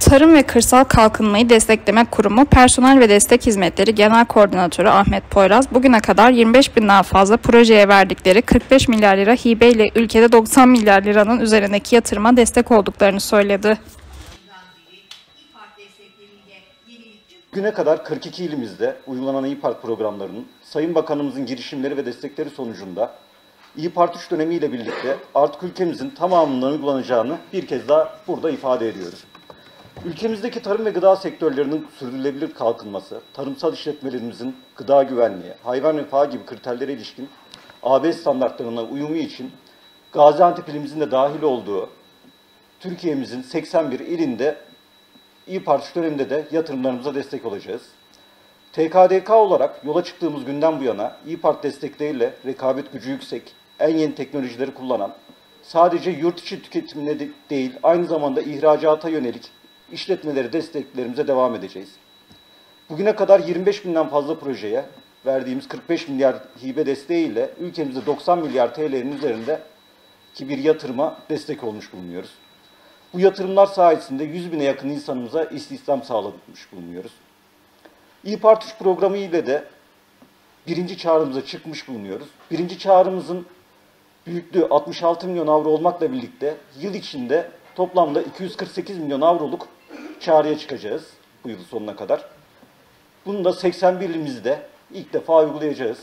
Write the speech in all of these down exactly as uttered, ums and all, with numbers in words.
Tarım ve Kırsal Kalkınmayı Destekleme Kurumu Personel ve Destek Hizmetleri Genel Koordinatörü Ahmet Poyraz, bugüne kadar yirmi beş binden fazla projeye verdikleri kırk beş milyar lira hibeyle ülkede doksan milyar liranın üzerindeki yatırıma destek olduklarını söyledi. Bugüne kadar kırk iki ilimizde uygulanan İYİ Parti programlarının Sayın Bakanımızın girişimleri ve destekleri sonucunda İYİ Parti üç dönemiyle birlikte artık ülkemizin tamamından uygulanacağını bir kez daha burada ifade ediyoruz. Ülkemizdeki tarım ve gıda sektörlerinin sürdürülebilir kalkınması, tarımsal işletmelerimizin gıda güvenliği, hayvan refahı gibi kriterlere ilişkin A B standartlarına uyumu için Gaziantep ilimizin de dahil olduğu Türkiye'mizin seksen bir ilinde İYİ Parti üç döneminde de yatırımlarımıza destek olacağız. T K D K olarak yola çıktığımız günden bu yana İYİ Parti destekleriyle rekabet gücü yüksek, en yeni teknolojileri kullanan, sadece yurt içi tüketimine de değil, aynı zamanda ihracata yönelik işletmeleri desteklerimize devam edeceğiz. Bugüne kadar yirmi beş binden fazla projeye verdiğimiz kırk beş milyar hibe desteğiyle ülkemizde doksan milyar T L'nin üzerinde ki bir yatırıma destek olmuş bulunuyoruz. Bu yatırımlar sayesinde yüz bine yakın insanımıza istihdam sağlamış bulunuyoruz. İYİ Parti üç programı ile de birinci çağrımıza çıkmış bulunuyoruz. Birinci çağrımızın büyüklüğü altmış altı milyon avro olmakla birlikte yıl içinde toplamda iki yüz kırk sekiz milyon avroluk çağrıya çıkacağız bu yıl sonuna kadar. Bunu da seksen bir ilimizde ilk defa uygulayacağız.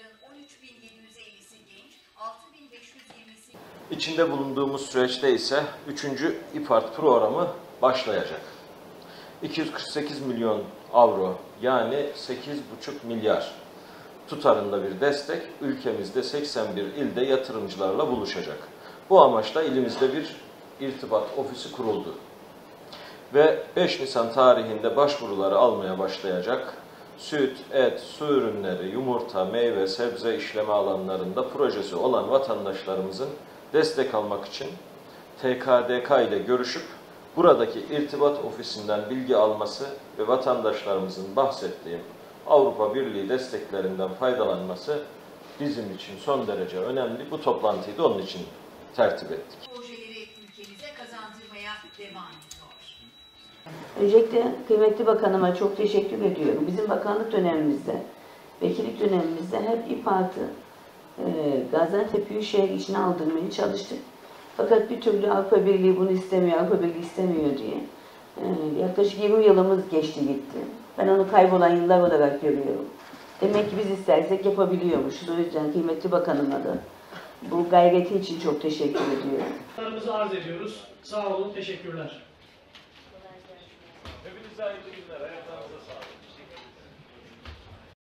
İçinde bulunduğumuz süreçte ise üçüncü İYİ Parti programı başlayacak. iki yüz kırk sekiz milyon avro yani sekiz buçuk milyar tutarında bir destek ülkemizde seksen bir ilde yatırımcılarla buluşacak. Bu amaçla ilimizde bir irtibat ofisi kuruldu. Ve beş Nisan tarihinde başvuruları almaya başlayacak. Süt, et, su ürünleri, yumurta, meyve, sebze işleme alanlarında projesi olan vatandaşlarımızın destek almak için T K D K ile görüşüp buradaki irtibat ofisinden bilgi alması ve vatandaşlarımızın bahsettiğim Avrupa Birliği desteklerinden faydalanması bizim için son derece önemli. Bu toplantıyı da onun için tertip ettik. Projeleri ülkemize kazandırmaya devam ediyor. Öncelikle kıymetli bakanıma çok teşekkür ediyorum. Bizim bakanlık dönemimizde, vekillik dönemimizde hep İYİ Parti e, Gaziantep Büyükşehir içine aldırmaya çalıştık. Fakat bir türlü Avrupa Birliği bunu istemiyor, Avrupa Birliği istemiyor diye. E, yaklaşık yirmi yılımız geçti gitti. Ben onu kaybolan yıllar olarak görüyorum. Demek ki biz istersek yapabiliyormuşuz. O yüzden kıymetli bakanıma da bu gayreti için çok teşekkür ediyorum. Arz ediyoruz. Sağ olun, teşekkürler. Hepinize hayırlı günler.